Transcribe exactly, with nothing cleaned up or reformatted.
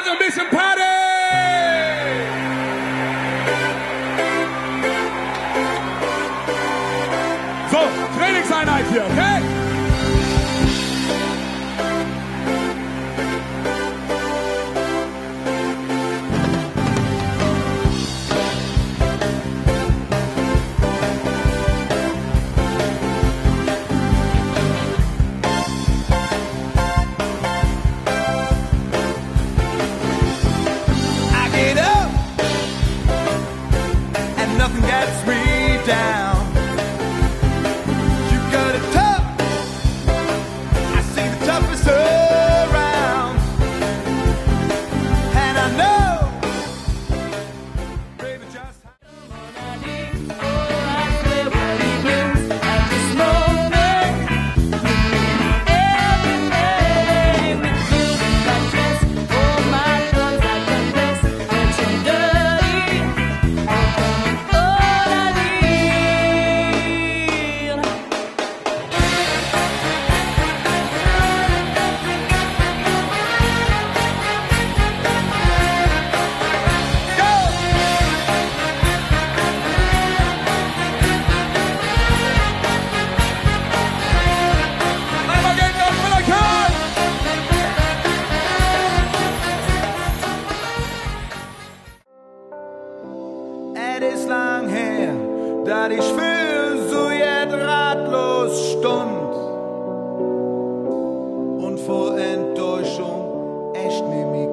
ein bisschen Party! So, Trainingseinheit hier, okay? Nothing gets me down. You got it tough. I see the toughest around. And I know, baby, just ist lang her, dat ich für so jet ratlos stund und vor Enttäuschung echt nie